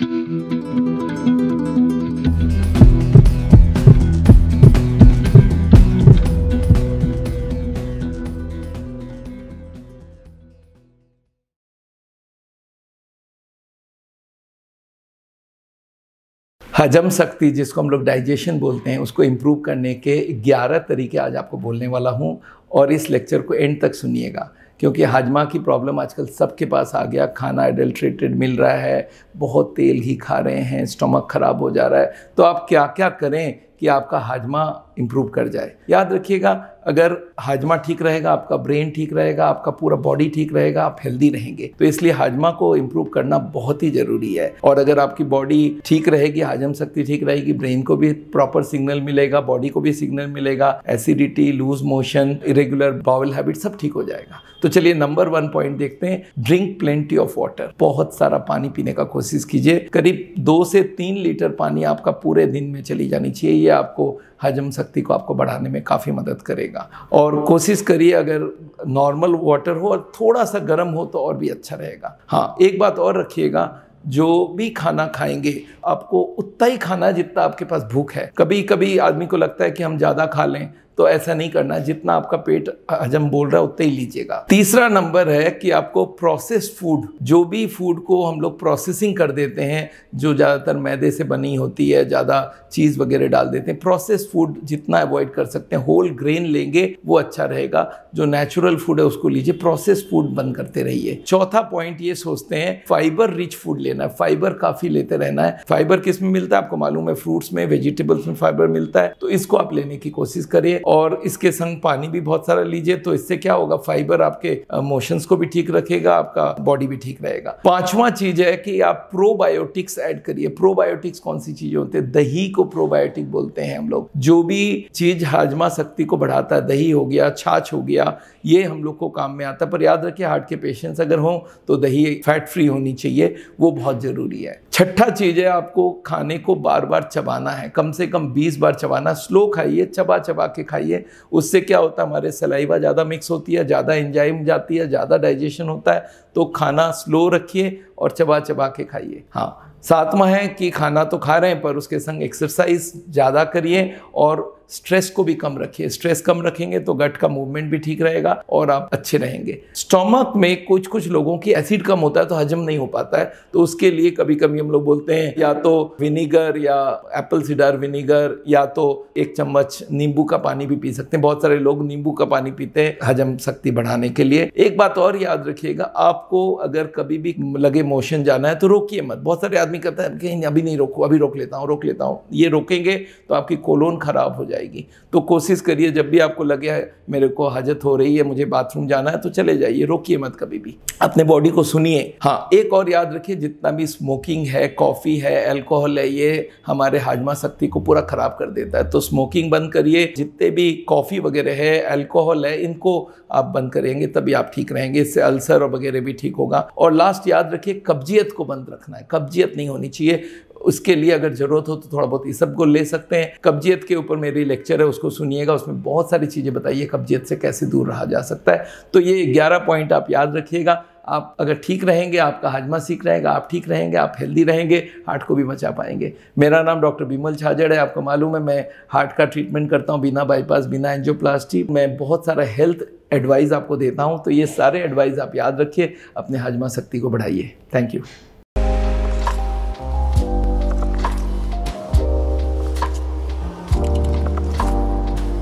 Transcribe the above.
हजम शक्ति जिसको हम लोग डाइजेशन बोलते हैं, उसको इम्प्रूव करने के 11 तरीके आज आपको बोलने वाला हूँ। और इस लेक्चर को एंड तक सुनिएगा, क्योंकि हाजमा की प्रॉब्लम आजकल सबके पास आ गया। खाना एडल्ट्रेटेड मिल रहा है, बहुत तेल ही खा रहे हैं, स्टमक खराब हो जा रहा है। तो आप क्या क्या करें कि आपका हाजमा इम्प्रूव कर जाए। याद रखिएगा, अगर हाजमा ठीक रहेगा, आपका ब्रेन ठीक रहेगा, आपका पूरा बॉडी ठीक रहेगा, आप हेल्दी रहेंगे। तो इसलिए हाजमा को इम्प्रूव करना बहुत ही ज़रूरी है। और अगर आपकी बॉडी ठीक रहेगी, हाजम शक्ति ठीक रहेगी, ब्रेन को भी प्रॉपर सिग्नल मिलेगा, बॉडी को भी सिग्नल मिलेगा, acidity, loose motion, irregular bowel habit सब ठीक हो जाएगा। तो चलिए नंबर 1 पॉइंट देखते हैं, ड्रिंक प्लेंटी ऑफ वाटर। बहुत सारा पानी पीने का कोशिश कीजिए। करीब 2 से 3 लीटर पानी आपका पूरे दिन में चली जानी चाहिए। ये आपको हजम शक्ति को आपको बढ़ाने में काफ़ी मदद करेगा। और कोशिश करिए अगर नॉर्मल वाटर हो और थोड़ा सा गर्म हो तो और भी अच्छा रहेगा। हाँ, एक बात और रखिएगा, जो भी खाना खाएंगे आपको उतना ही खाना है जितना आपके पास भूख है। कभी कभी आदमी को लगता है कि हम ज़्यादा खा लें, तो ऐसा नहीं करना। जितना आपका पेट हजम बोल रहा है उतना ही लीजिएगा। तीसरा नंबर है कि आपको प्रोसेस्ड फूड, जो भी फूड को हम लोग प्रोसेसिंग कर देते हैं, जो ज़्यादातर मैदे से बनी होती है, ज़्यादा चीज़ वगैरह डाल देते हैं, प्रोसेस्ड फूड जितना अवॉइड कर सकते हैं। होल ग्रेन लेंगे वो अच्छा रहेगा। जो नेचुरल फूड है उसको लीजिए, प्रोसेस्ड फूड बंद करते रहिए। चौथा पॉइंट ये सोचते हैं, फाइबर रिच फूड लेना है, फाइबर काफ़ी लेते रहना है। फाइबर किस में मिलता है आपको मालूम है, फ्रूट्स में, वेजिटेबल्स में फाइबर मिलता है, तो इसको आप लेने की कोशिश करिए। और इसके संग पानी भी बहुत सारा लीजिए। तो इससे क्या होगा, फाइबर आपके मोशंस को भी ठीक रखेगा, आपका बॉडी भी ठीक रहेगा। पांचवा चीज है कि आप प्रोबायोटिक्स ऐड करिए। प्रोबायोटिक्स कौन सी चीजें होते हैं? दही को प्रोबायोटिक बोलते हैं हम लोग। जो भी चीज हाजमा शक्ति को बढ़ाता है, दही हो गया, छाछ हो गया, ये हम लोग को काम में आता है। पर याद रखिए, हार्ट के पेशेंट्स अगर हों तो दही फैट फ्री होनी चाहिए, वो बहुत जरूरी है। छठा चीज है, आपको खाने को बार बार चबाना है, कम से कम 20 बार चबाना। स्लो खाइए, चबा चबा के खाइए। उससे क्या होता है, हमारे सलाइवा ज़्यादा मिक्स होती है, ज़्यादा एंजाइम जाती है, ज़्यादा डाइजेशन होता है। तो खाना स्लो रखिए और चबा चबा के खाइए। हाँ, सातवां है कि खाना तो खा रहे हैं पर उसके संग एक्सरसाइज ज़्यादा करिए और स्ट्रेस को भी कम रखिए। स्ट्रेस कम रखेंगे तो गट का मूवमेंट भी ठीक रहेगा और आप अच्छे रहेंगे। स्टोमक में कुछ लोगों की एसिड कम होता है तो हजम नहीं हो पाता है, तो उसके लिए कभी कभी हम लोग बोलते हैं या तो विनीगर या एप्पल सिडर विनीगर या तो 1 चम्मच नींबू का पानी भी पी सकते हैं। बहुत सारे लोग नींबू का पानी पीते हैं हजम शक्ति बढ़ाने के लिए। एक बात और याद रखिएगा, आपको अगर कभी भी लगे मोशन जाना है तो रोकिए मत। बहुत सारे आदमी कहते हैं कि अभी नहीं रोको, अभी रोक लेता हूँ। ये रोकेंगे तो आपकी कोलोन खराब हो जाएगी। तो कोशिश करिए, जब भी आपको लगे मेरे को हाजत हो रही है, मुझे बाथरूम जाना है, तो चले जाइए, रोकिए मत कभी भी। अपने बॉडी को सुनिए। हाँ, एक और याद रखिए, जितना भी स्मोकिंग है, कॉफ़ी है, अल्कोहल है, ये हमारे हाजमा शक्ति को पूरा खराब कर देता है। तो स्मोकिंग बंद करिए। जितने भी कॉफ़ी वगैरह है, अल्कोहल है, इनको आप बंद करेंगे तभी आप ठीक रहेंगे। इससे अल्सर वगैरह भी ठीक होगा। और लास्ट याद रखिए, कब्जियत को बंद रखना है। कब्जियत नहीं होनी चाहिए। उसके लिए अगर ज़रूरत हो तो थोड़ा बहुत इसबगोल ले सकते हैं। कब्जियत के ऊपर मेरी लेक्चर है, उसको सुनिएगा। उसमें बहुत सारी चीज़ें बताइए कब्जियत से कैसे दूर रहा जा सकता है। तो ये 11 पॉइंट आप याद रखिएगा। आप अगर ठीक रहेंगे, आपका हाजमा ठीक रहेगा, आप ठीक रहेंगे, आप हेल्दी रहेंगे, हार्ट को भी बचा पाएंगे। मेरा नाम डॉक्टर बिमल छाजड़ है। आपको मालूम है मैं हार्ट का ट्रीटमेंट करता हूँ, बिना बाईपास, बिना एंजियोप्लास्टी। मैं बहुत सारा हेल्थ एडवाइस आपको देता हूँ। तो ये सारे एडवाइस आप याद रखिए, अपने हाजमा शक्ति को बढ़ाइए। Thank you.